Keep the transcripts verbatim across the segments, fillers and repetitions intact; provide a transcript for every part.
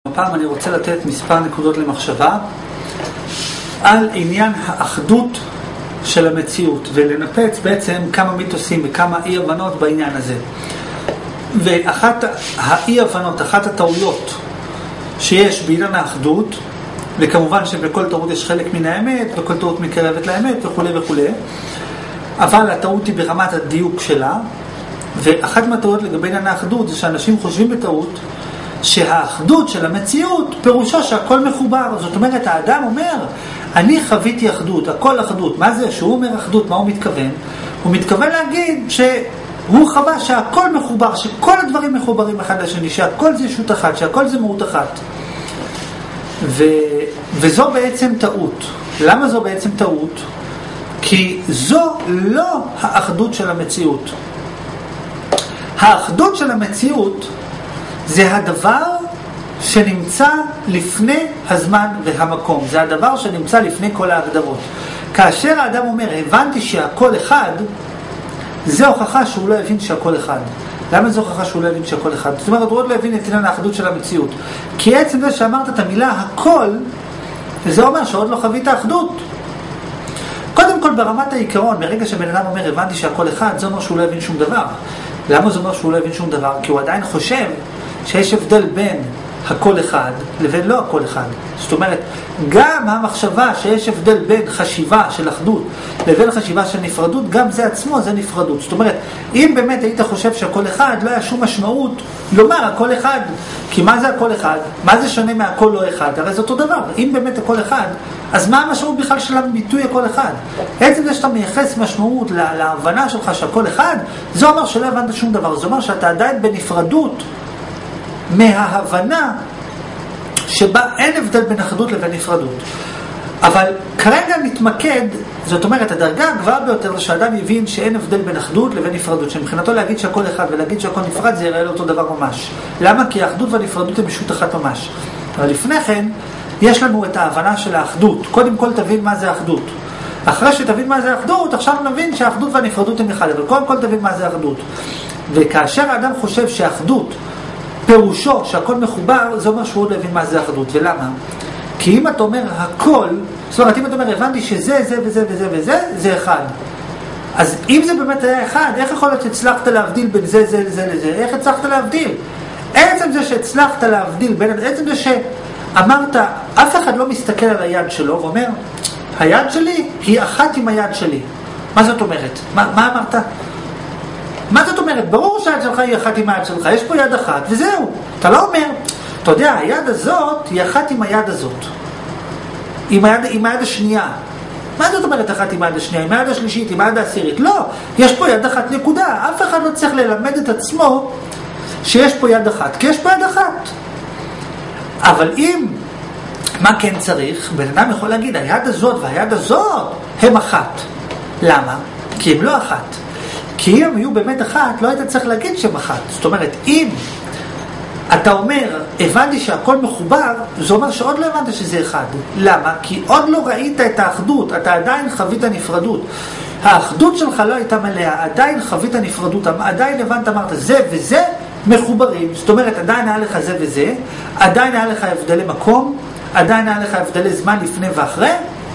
הפעם אני רוצה לתת מספר נקודות למחשבה על עניין האחדות של המציאות ולנפץ בעצם כמה מיתוסים וכמה אי הבנות בעניין הזה. ואחת האי הבנות, אחת הטעויות שיש בעניין האחדות, וכמובן שבכל טעות יש חלק מן האמת וכל טעות מקרבת לאמת וכו' וכו', אבל הטעות היא ברמת הדיוק שלה. ואחת מהטעויות לגבי עניין האחדות זה שאנשים חושבים בטעות שהאחדות של המציאות פירושו שהכל מחובר. זאת אומרת, האדם אומר, אני חוויתי אחדות, הכל אחדות. מה זה? שהוא אומר אחדות, מה הוא מתכוון? הוא מתכוון להגיד שהוא חווה שהכל מחובר, שכל הדברים מחוברים אחד לשני, שהכל זה ישות אחת, שהכל זה מהות אחת. ו... וזו בעצם טעות. למה זו בעצם טעות? כי זו לא האחדות של המציאות. האחדות של המציאות זה הדבר שנמצא לפני הזמן והמקום. זה הדבר שנמצא לפני כל ההגדרות. כאשר האדם אומר, הבנתי שהכל אחד, זה הוכחה שהוא לא הבין שהכל אחד. למה זה הוכחה שהוא לא הבין שהכל אחד? זאת אומרת, הוא עוד לא הבין את עניין האחדות של המציאות. כי עצם זה שאמרת את המילה הכל, זה אומר שעוד לא חווית האחדות. קודם כל, ברמת העיקרון, ברגע שבן אדם אומר, הבנתי שהכל אחד, זה אומר שהוא לא הבין שום דבר. למה זה אומר שהוא לא הבין שום דבר? כי הוא עדיין חושב שיש הבדל בין הכל אחד לבין לא הכל אחד. זאת אומרת, גם המחשבה שיש הבדל בין חשיבה של אחדות לבין חשיבה של נפרדות, גם זה עצמו זה נפרדות. זאת אומרת, אם באמת היית חושב שהכל אחד, לא היה שום משמעות לומר הכל אחד. כי מה זה הכל אחד? מה זה שונה מהכל לא אחד? הרי זה אותו דבר. אם באמת הכל אחד, אז מה המשמעות בכלל של הביטוי הכל אחד? עצם זה שאתה מייחס משמעות להבנה שלך שהכל אחד, זה אומר שלא הבנת שום דבר. זה אומר שאתה עדיין בנפרדות מההבנה שבה אין הבדל בין אחדות לבין נפרדות. אבל כרגע נתמקד, זאת אומרת, הדרגה הגבוהה ביותר זה שאדם יבין שאין הבדל בין אחדות לבין נפרדות, שמבחינתו להגיד שהכל אחד ולהגיד שהכל נפרד זה יראה לו אותו דבר ממש. למה? כי האחדות והנפרדות הם ישות אחת ממש. אבל לפני כן יש לנו את ההבנה של האחדות. קודם כל תבין מה זה האחדות. אחרי שתבין מה זה האחדות, עכשיו נבין שהאחדות והנפרדות הם אחד. אבל קודם כל תבין מה זה האחדות. וכאשר האדם חושב שהאחדות פירושו שהכל מחובר, זה אומר שהוא עוד לא הבין מה זה אחדות. ולמה? כי אם אתה אומר הכל, זאת אומרת, אם אתה אומר, הבנתי שזה, זה וזה וזה וזה, זה אחד. אז אם זה באמת היה אחד, איך יכול להיות שהצלחת להבדיל בין זה, זה, זה, לזה? איך הצלחת להבדיל? עצם זה שהצלחת להבדיל בין, עצם זה שאמרת, אף אחד לא מסתכל על היד שלו ואומר, היד שלי היא אחת עם היד שלי. מה זאת אומרת? מה, מה אמרת? מה זאת אומרת? ברור שהיד שלך היא אחת עם היד שלך, יש פה יד אחת וזהו. אתה לא אומר, אתה יודע, היד הזאת היא אחת עם היד הזאת. עם היד, עם היד השנייה. מה זאת אומרת אחת עם היד השנייה? עם היד השלישית, עם היד העשירית? לא, יש פה יד אחת נקודה. אף אחד לא צריך ללמד את עצמו שיש פה יד אחת, כי יש פה יד אחת. אבל אם, מה כן צריך? בן אדם יכול להגיד, היד הזאת והיד הזאת הם אחת. למה? כי הם לא אחת. כי אם הם יהיו באמת אחת, לא היית צריך להגיד שהם אחת. זאת אומרת, אם אתה אומר, הבנתי שהכל מחובר, זה אומר שעוד לא הבנת שזה אחד. למה? כי עוד לא ראית את האחדות, אתה עדיין חווית נפרדות. האחדות שלך לא הייתה מלאה, עדיין חווית נפרדות, עדיין הבנת, אמרת, זה וזה מחוברים. זאת אומרת, עדיין היה לך זה וזה, עדיין היה לך הבדלי מקום, עדיין היה לך הבדלי זמן לפני ואחרי,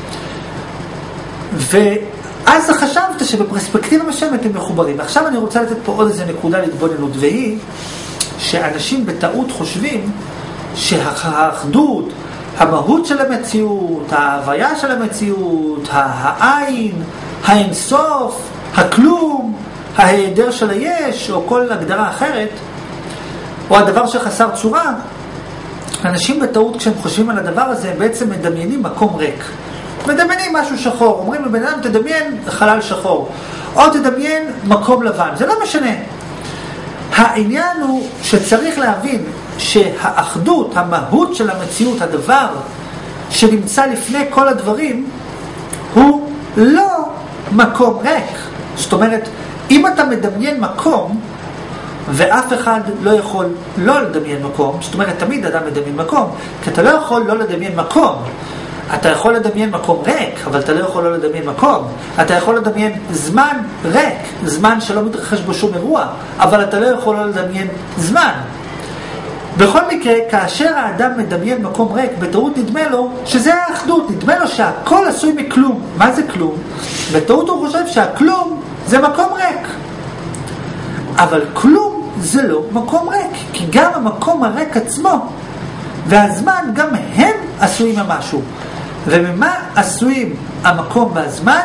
ואז חשבת שבפרספקטיבה משמת הם מחוברים. עכשיו אני רוצה לתת פה עוד איזה נקודה להתבוננות, והיא שאנשים בטעות חושבים שהאחדות, המהות של המציאות, ההוויה של המציאות, העין, האינסוף, הכלום, ההיעדר של היש, או כל הגדרה אחרת, או הדבר שחסר צורה, אנשים בטעות כשהם חושבים על הדבר הזה, הם בעצם מדמיינים מקום ריק. מדמיינים משהו שחור, אומרים לבן אדם, תדמיין חלל שחור, או תדמיין מקום לבן, זה לא משנה. העניין הוא שצריך להבין שהאחדות, המהות של המציאות, הדבר שנמצא לפני כל הדברים, הוא לא מקום ריק. זאת אומרת, אם אתה מדמיין מקום, ואף אחד לא יכול לא לדמיין מקום, זאת אומרת, תמיד אדם מדמיין מקום, כי אתה לא יכול לא לדמיין מקום. אתה יכול לדמיין מקום ריק, אבל אתה לא יכול לא לדמיין מקום. אתה יכול לדמיין זמן ריק, זמן שלא מתרחש בו שום אירוע, אבל אתה לא יכול לא לדמיין זמן. בכל מקרה, כאשר האדם מדמיין מקום ריק, בטעות נדמה לו שזה האחדות, נדמה לו שהכל עשוי מכלום. מה זה כלום? בטעות הוא חושב שהכלום זה מקום ריק. אבל כלום זה לא מקום ריק, כי גם המקום הריק עצמו והזמן גם הם עשויים ממשהו. וממה עשויים המקום והזמן?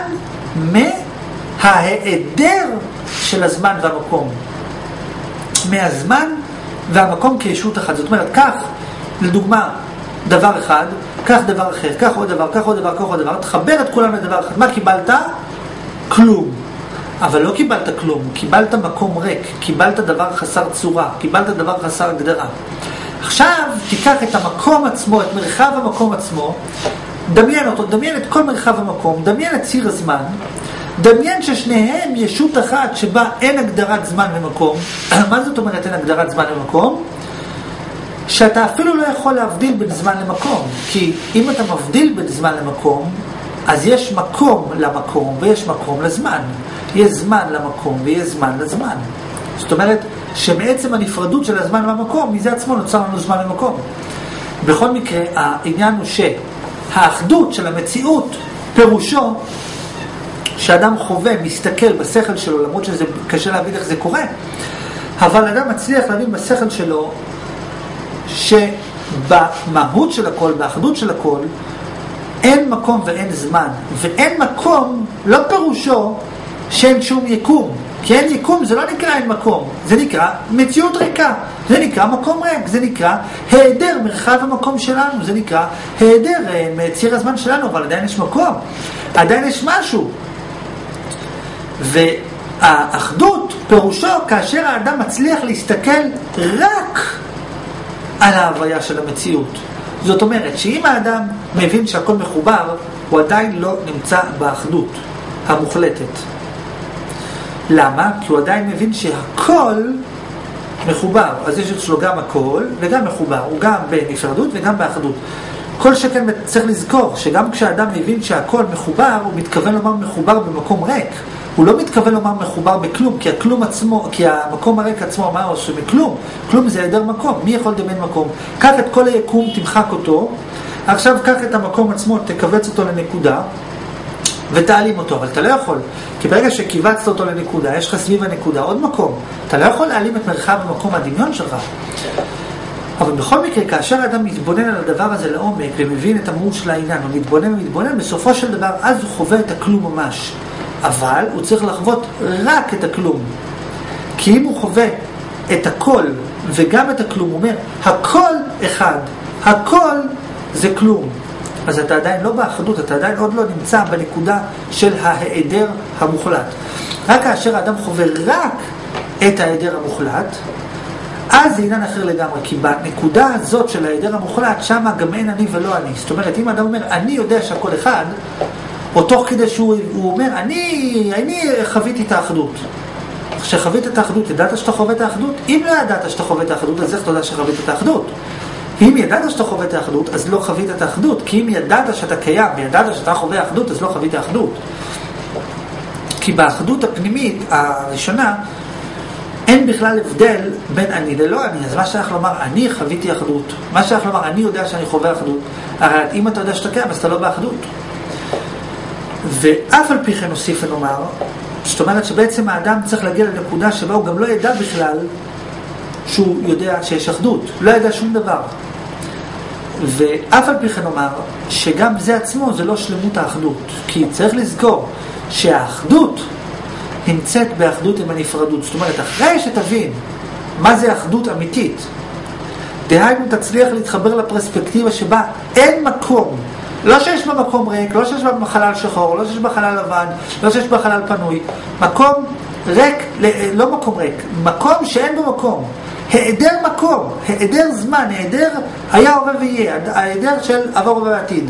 מההיעדר של הזמן והמקום. מהזמן והמקום כישות אחת. זאת אומרת, כך, לדוגמה, דבר אחד, כך דבר אחר, כך עוד דבר, כך עוד דבר, כך עוד דבר, תחבר את כולם לדבר אחד. מה קיבלת? כלום. אבל לא קיבלת כלום, קיבלת מקום ריק, קיבלת דבר חסר צורה, קיבלת דבר חסר הגדרה. עכשיו תיקח את המקום עצמו, את מרחב המקום עצמו, דמיין אותו, דמיין את כל מרחב המקום, דמיין את ציר הזמן, דמיין ששניהם ישות אחת שבה אין הגדרת זמן ומקום. מה זאת אומרת אין הגדרת זמן ומקום? שאתה אפילו לא יכול להבדיל בין זמן למקום, כי אם אתה מבדיל בין זמן למקום, אז יש מקום למקום ויש מקום לזמן. יש זמן למקום ויש זמן לזמן. זאת אומרת שמעצם הנפרדות של הזמן והמקום, מזה עצמו נוצר לנו זמן ומקום. בכל מקרה, העניין הוא שהאחדות של המציאות פירושו שאדם חווה, מסתכל בשכל שלו, למרות שזה קשה להבין איך זה קורה, אבל אדם מצליח להבין בשכל שלו שבמהות של הכל, באחדות של הכל, אין מקום ואין זמן. ואין מקום לא פירושו שאין שום יקום. כי אין יקום זה לא נקרא אין מקום, זה נקרא מציאות ריקה, זה נקרא מקום ריק, זה נקרא היעדר מרחב המקום שלנו, זה נקרא היעדר ציר הזמן שלנו, אבל עדיין יש מקום, עדיין יש משהו. והאחדות פירושו כאשר האדם מצליח להסתכל רק על ההוויה של המציאות. זאת אומרת שאם האדם מבין שהכל מחובר, הוא עדיין לא נמצא באחדות המוחלטת. למה? כי הוא עדיין מבין שהכל מחובר. אז יש אצלו גם הכל וגם מחובר. הוא גם בנפרדות וגם באחדות. כל שכן צריך לזכור שגם כשאדם מבין שהכל מחובר, הוא מתכוון לומר מחובר במקום ריק. הוא לא מתכוון לומר מחובר בכלום, כי הכלום עצמו, כי המקום הריק עצמו אמר שמכלום. כלום זה היעדר מקום. מי יכול לדמיין מקום? קח את כל היקום, תמחק אותו. עכשיו קח את המקום עצמו, תקבץ אותו לנקודה. ותעלים אותו, אבל אתה לא יכול, כי ברגע שקיבצת אותו לנקודה, יש לך סביב הנקודה עוד מקום, אתה לא יכול להעלים את מרחב המקום הדמיון שלך. אבל בכל מקרה, כאשר האדם מתבונן על הדבר הזה לעומק ומבין את המהות של העניין, הוא מתבונן ומתבונן, בסופו של דבר אז הוא חווה את הכלום ממש, אבל הוא צריך לחוות רק את הכלום, כי אם הוא חווה את הכל וגם את הכלום, הוא אומר הכל אחד, הכל זה כלום, אז אתה עדיין לא באחדות, אתה עדיין עוד לא נמצא בנקודה של ההיעדר המוחלט. רק כאשר האדם חווה רק את ההיעדר המוחלט, אז זה עניין אחר לגמרי, כי בנקודה הזאת של ההיעדר המוחלט, שמה גם אין אני ולא אני. זאת אומרת, אם האדם אומר, אני יודע שהכל אחד, או תוך כדי שהוא אומר, אני, אני חוויתי את האחדות. כשחווית את האחדות, ידעת שאתה חווה את האחדות? אם לא ידעת שאתה חווה את האחדות, אז איך אתה יודע שחווית את האחדות? אם ידעת שאתה חווה את האחדות, אז לא חווית את האחדות. כי אם ידעת שאתה קיים, וידעת שאתה חווה האחדות, אז לא חווית האחדות. כי באחדות הפנימית, הראשונה, אין בכלל הבדל בין אני ללא אני. אז מה שייך לומר, אני חוויתי אחדות. מה שייך לומר, אני יודע שאני חווה אחדות. הרי אם אתה יודע שאתה קיים, אז אתה לא באחדות. ואף על פי כן נוסיף ונאמר, זאת אומרת שבעצם האדם צריך להגיע לנקודה שבה הוא גם לא ידע בכלל שהוא יודע שיש אחדות. לא ידע שום דבר. ואף על פי כן נאמר שגם זה עצמו זה לא שלמות האחדות. כי צריך לזכור שהאחדות נמצאת באחדות עם הנפרדות. זאת אומרת, אחרי שתבין מה זה אחדות אמיתית, דהיינו תצליח להתחבר לפרספקטיבה שבה אין מקום, לא שיש בה מקום ריק, לא שיש בה חלל שחור, לא שיש בה חלל לבן, לא שיש בה חלל פנוי, מקום ריק, לא מקום ריק, מקום שאין בו מקום, היעדר מקום, היעדר זמן, היעדר היה הווה ויהיה, היעדר של עבר ובעתיד.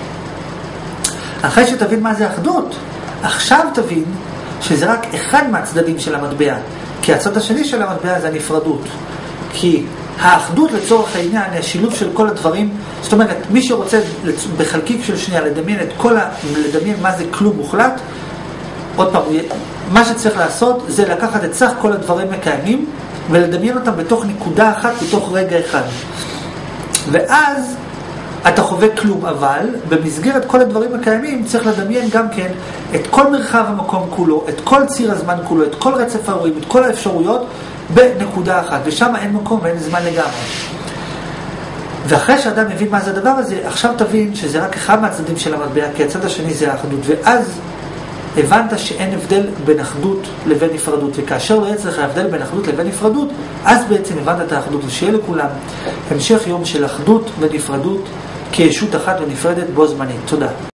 אחרי שתבין מה זה אחדות, עכשיו תבין שזה רק אחד מהצדדים של המטבע, כי הצד השני של המטבע זה הנפרדות. כי האחדות לצורך העניין, השילוב של כל הדברים, זאת אומרת, מי שרוצה בחלקיק של שנייה לדמיין את כל ה... לדמיין מה זה כלום מוחלט, עוד פעם, מה שצריך לעשות זה לקחת את סך כל הדברים מקיימים, ולדמיין אותם בתוך נקודה אחת, בתוך רגע אחד. ואז אתה חווה כלום, אבל במסגרת כל הדברים הקיימים צריך לדמיין גם כן את כל מרחב המקום כולו, את כל ציר הזמן כולו, את כל רצף האירועים, את כל האפשרויות בנקודה אחת, ושם אין מקום ואין זמן לגמרי. ואחרי שאדם מבין מה זה הדבר הזה, עכשיו תבין שזה רק אחד מהצדדים של המטבע, כי הצד השני זה האחדות, ואז הבנת שאין הבדל בין אחדות לבין נפרדות, וכאשר לא יצא לך הבדל בין אחדות לבין נפרדות, אז בעצם הבנת את האחדות, ושיהיה לכולם המשך יום של אחדות ונפרדות כישות אחת ונפרדת בו זמנית. תודה.